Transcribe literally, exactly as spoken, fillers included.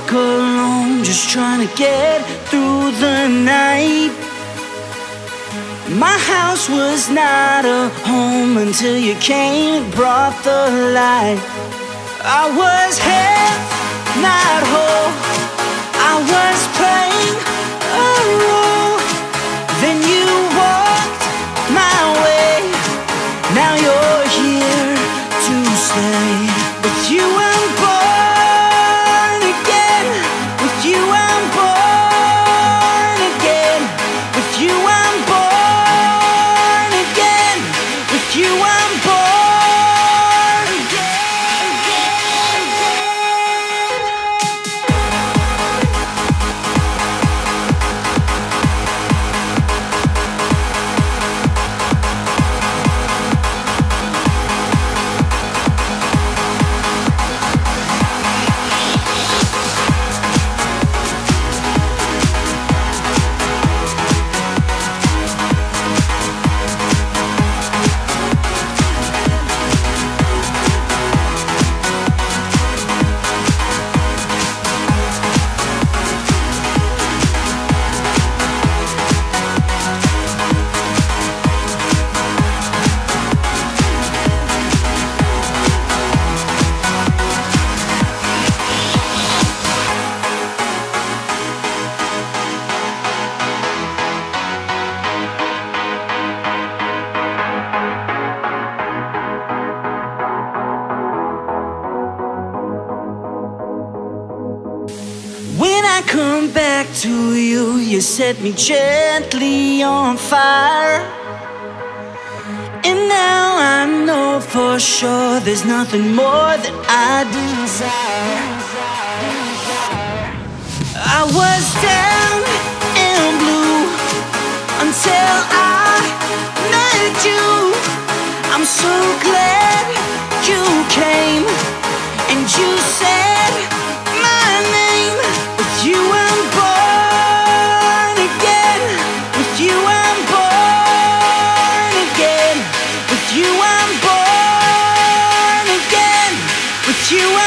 walk alone, just trying to get through the night. My house was not a home until you came and brought the light. I was half, not whole. I was playing a role. Then you walked my way. Now you're here to stay. With you I'm born again. With you I'm born again. With you I'm born again. With you I'm born again. When I come back to you, you set me gently on fire. And now I know for sure there's nothing more that I desire. I was down and blue until I met you. I'm so glad you came and you said my name. With you I'm born again. With you I'm born again. With you I'm born again. With you I'm